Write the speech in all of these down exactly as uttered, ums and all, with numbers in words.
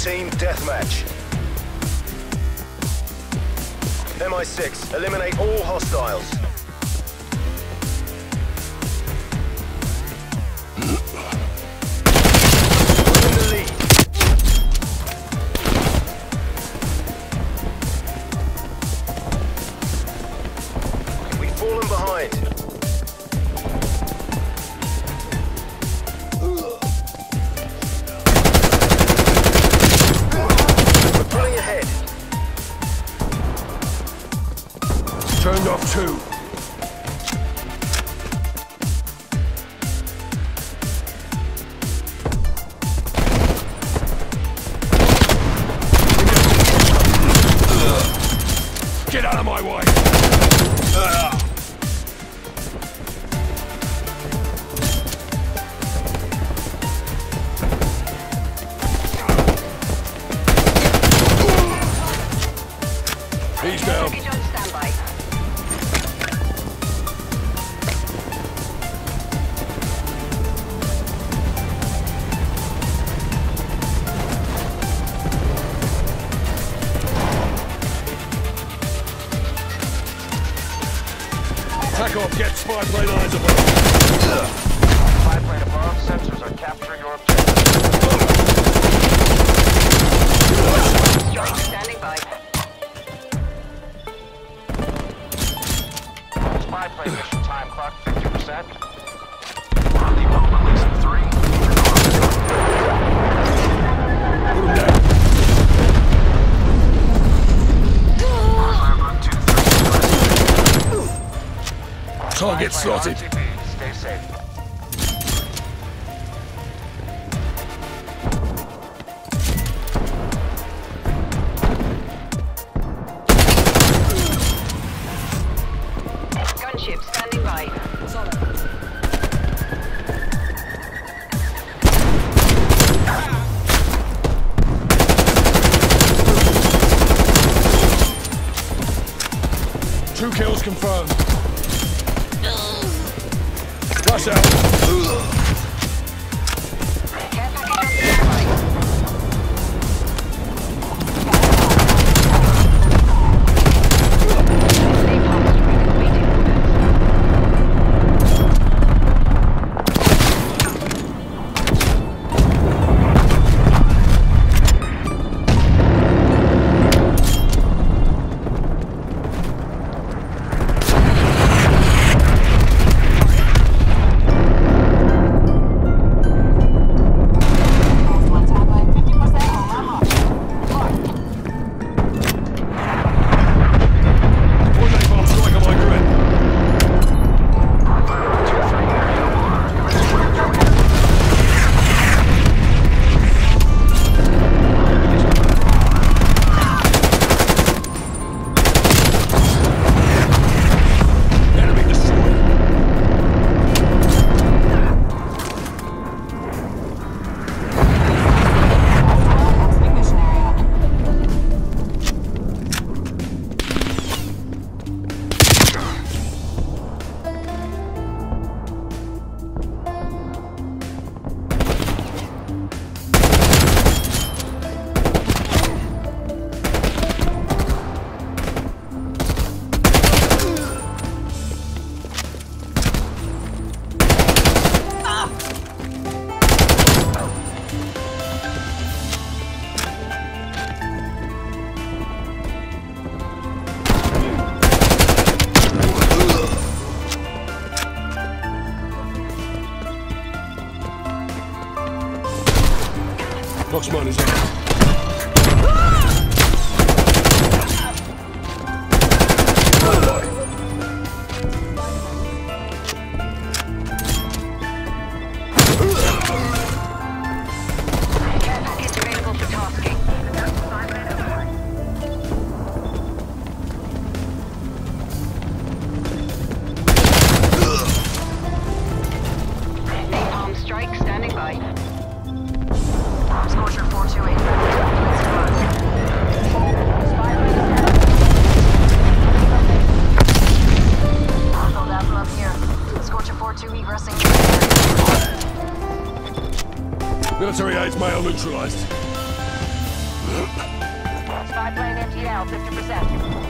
Team deathmatch. M I six, eliminate all hostiles. We're in the lead. We've fallen behind. Turned off two. Get out of my way! He's down. Tack off, get spy plane eyes above. Spy plane above, sensors are capturing your objective. Strike standing by. Spy plane mission time clock fifty percent. Rendezvous release in three. Put him down. Target slotted. Stay safe. Gunship standing by. Two kills confirmed. Rush out. Care package on standby. Boxman is out. Care package available for tasking. Napalm strike standing by. Scorcher four two eight. Hold up up here. Scorcher four two egressing. Military aids male neutralized. Spy plane M T L, fifty percent.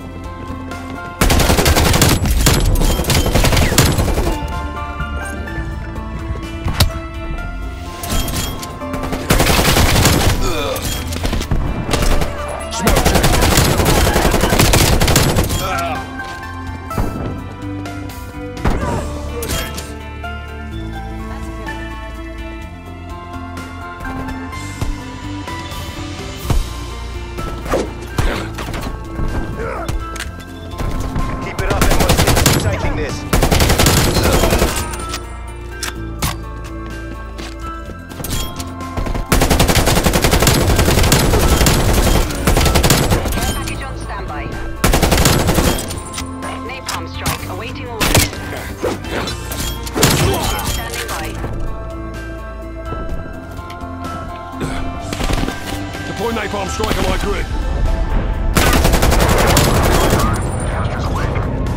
Keep it up, M I six. Keep taking this. Care package on standby. Napalm strike awaiting orders. Standing by. Deploy napalm strike on my grid. Canister's away.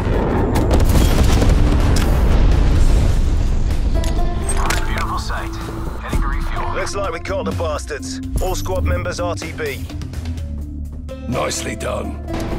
Beautiful sight. Heading to refuel. Looks like we caught the bastards. All squad members R T B. Nicely done.